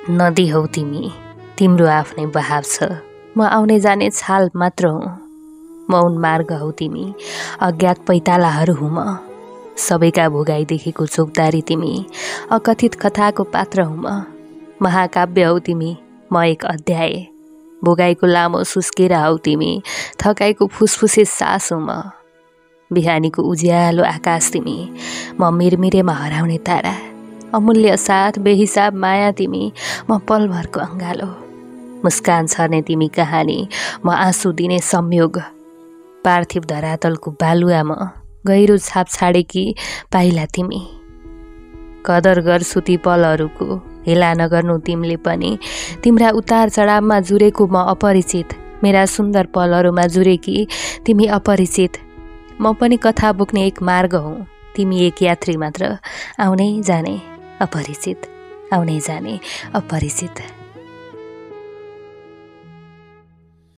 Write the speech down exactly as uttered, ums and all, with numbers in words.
नदी हौ तिमी, तिम्रो आफ्नै बहाव छ। म आउने जाने छाल मात्र हुँ। मौन मार्ग हौ तिमी, अज्ञात पैतालाहरू हुँ म। सबैका भोगाइदेखिको चोकदारी तिमी, अकथित कथाको पात्र हुँ म। महाकाव्य हौ तिमी, म एक अध्याय। भोगाइको लामो सुस्केरा हौ तिमी, थकाइको फुसफुसे सास हुँ म। बिहानीको उज्यालो आकाश तिमी, म मिरमिरेमा हराउने तारा। अमूल्य साथ बेहिसाब माया तिमी, म पलभरको अङ्गालो। मुस्कान छर्ने तिमी कहानी, म आँसु दिने संयोग। पार्थिव धरातलको बालुवा म, गहिरो छाप छाडेकी पाइला तिमी। कदर गर्छु ती पलहरूको, हेला नगर्नु तिमीले पनि। तिम्रा उतार चढावमा जुरेको म अपरिचित, मेरा सुन्दर पलहरूमा जुरेकी तिमी अपरिचित। म पनि कथा बोक्ने एक मार्ग हुँ, तिमी एक यात्री मात्र, आउने जाने अपरिचित, आउने जाने अपरिचित।